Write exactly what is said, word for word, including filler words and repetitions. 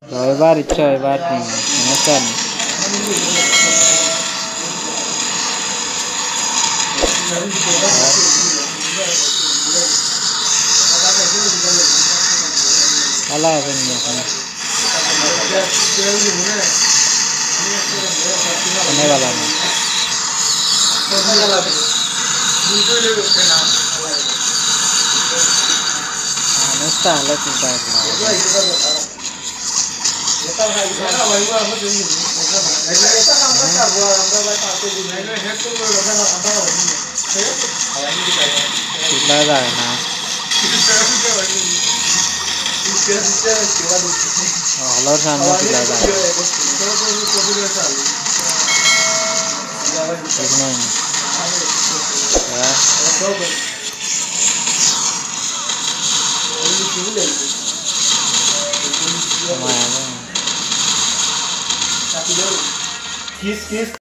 এবার ইচ্ছা এবার সমস্যা নেই ভালো হবে অনেক ভালো না অনুষ্ঠা হলে চিন্তা এটা ভাই এটা ভাই আমরা দেই এটা এটা আমরা করব আমরা ভাই পাঁচশো দিন না হেড তো করে রাখা আমরা ঠিক লাগে না হলো সামনে ঠিক লাগে ঠিক নেই হ্যাঁ Kiss, kiss.